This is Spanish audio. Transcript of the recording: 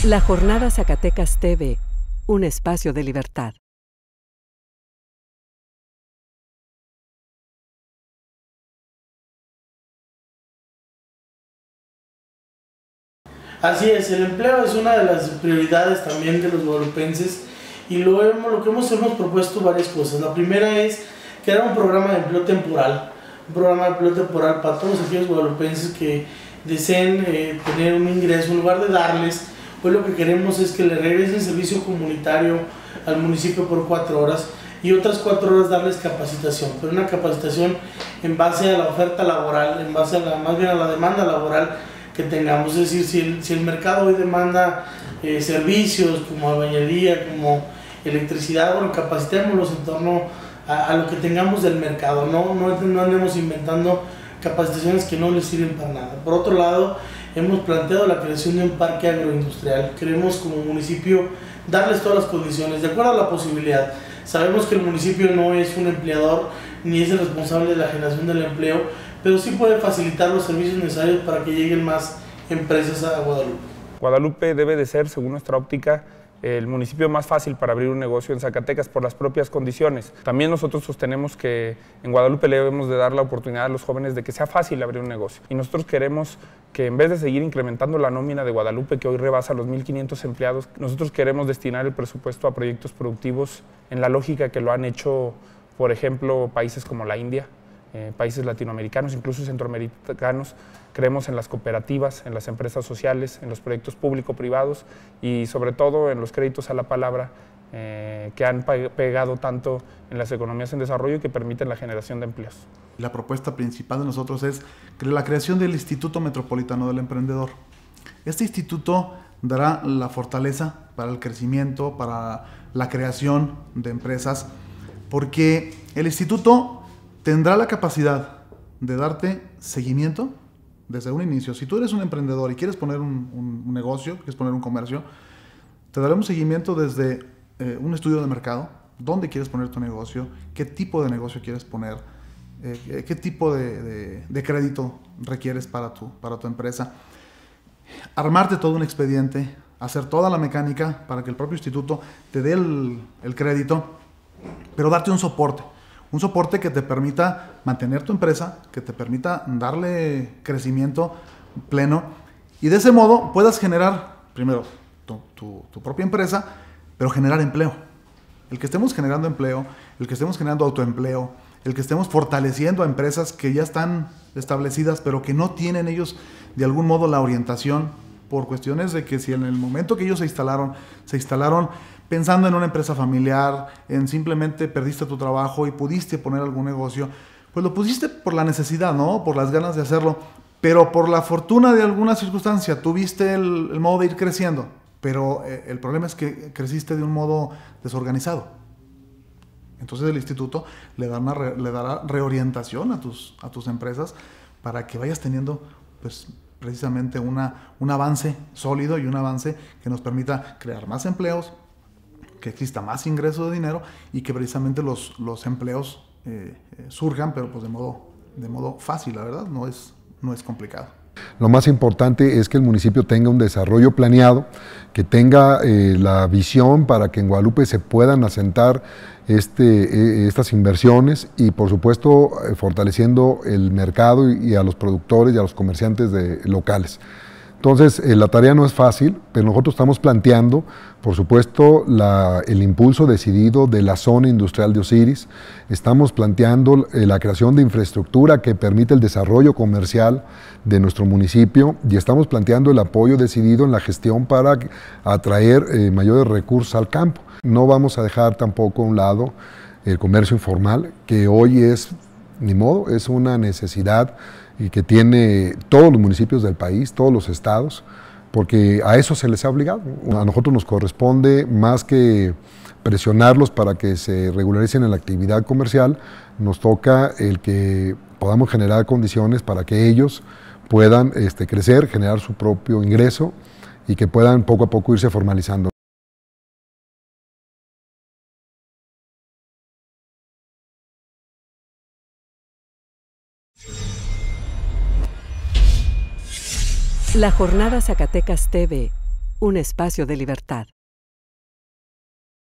La Jornada Zacatecas TV, un espacio de libertad. Así es, el empleo es una de las prioridades también de los guadalupenses y lo que hemos propuesto varias cosas. La primera es crear un programa de empleo temporal, para todos aquellos guadalupenses que deseen tener un ingreso. En lugar de darles, pues lo que queremos es que le regresen servicio comunitario al municipio por 4 horas y otras 4 horas darles capacitación, pero una capacitación en base a la oferta laboral, en base a más bien a la demanda laboral que tengamos. Es decir, si el mercado hoy demanda servicios como albañilería, como electricidad, bueno, capacitémoslos en torno a lo que tengamos del mercado, no andemos inventando capacitaciones que no les sirven para nada. Por otro lado, hemos planteado la creación de un parque agroindustrial. Queremos como municipio darles todas las condiciones, de acuerdo a la posibilidad. Sabemos que el municipio no es un empleador ni es el responsable de la generación del empleo, pero sí puede facilitar los servicios necesarios para que lleguen más empresas a Guadalupe. Guadalupe debe de ser, según nuestra óptica, el municipio más fácil para abrir un negocio en Zacatecas por las propias condiciones. También nosotros sostenemos que en Guadalupe le debemos de dar la oportunidad a los jóvenes de que sea fácil abrir un negocio. Y nosotros queremos que en vez de seguir incrementando la nómina de Guadalupe, que hoy rebasa los 1,500 empleados, nosotros queremos destinar el presupuesto a proyectos productivos en la lógica que lo han hecho, por ejemplo, países como la India, países latinoamericanos, incluso centroamericanos. Creemos en las cooperativas, en las empresas sociales, en los proyectos público-privados y sobre todo en los créditos a la palabra que han pegado tanto en las economías en desarrollo y que permiten la generación de empleos. La propuesta principal de nosotros es la creación del Instituto Metropolitano del Emprendedor. Este instituto dará la fortaleza para el crecimiento, para la creación de empresas, porque el instituto tendrá la capacidad de darte seguimiento desde un inicio. Si tú eres un emprendedor y quieres poner un negocio, quieres poner un comercio, te daremos seguimiento desde un estudio de mercado, dónde quieres poner tu negocio, qué tipo de negocio quieres poner, qué tipo de crédito requieres para tu empresa, armarte todo un expediente, hacer toda la mecánica para que el propio instituto te dé el crédito, pero darte un soporte que te permita mantener tu empresa, que te permita darle crecimiento pleno y de ese modo puedas generar primero tu propia empresa, pero generar empleo. El que estemos generando empleo, el que estemos generando autoempleo, el que estemos fortaleciendo a empresas que ya están establecidas, pero que no tienen ellos de algún modo la orientación por cuestiones de que si en el momento que ellos se instalaron pensando en una empresa familiar, en simplemente perdiste tu trabajo y pudiste poner algún negocio, pues lo pusiste por la necesidad, ¿no? Por las ganas de hacerlo, pero por la fortuna de alguna circunstancia tuviste el modo de ir creciendo, pero el problema es que creciste de un modo desorganizado. Entonces el instituto le dará reorientación a tus empresas para que vayas teniendo pues precisamente un avance sólido y un avance que nos permita crear más empleos, que exista más ingreso de dinero y que precisamente los empleos surjan, pero pues de modo fácil, la verdad, no es complicado. Lo más importante es que el municipio tenga un desarrollo planeado, que tenga la visión para que en Guadalupe se puedan asentar estas inversiones y por supuesto fortaleciendo el mercado y a los productores y a los comerciantes locales. Entonces, la tarea no es fácil, pero nosotros estamos planteando, por supuesto, el impulso decidido de la zona industrial de Osiris. Estamos planteando la creación de infraestructura que permite el desarrollo comercial de nuestro municipio y estamos planteando el apoyo decidido en la gestión para atraer mayores recursos al campo. No vamos a dejar tampoco a un lado el comercio informal, que hoy es, ni modo, es una necesidad y que tiene todos los municipios del país, todos los estados, porque a eso se les ha obligado. A nosotros nos corresponde, más que presionarlos para que se regularicen en la actividad comercial, nos toca el que podamos generar condiciones para que ellos puedan crecer, generar su propio ingreso y que puedan poco a poco irse formalizando. La Jornada Zacatecas TV, un espacio de libertad.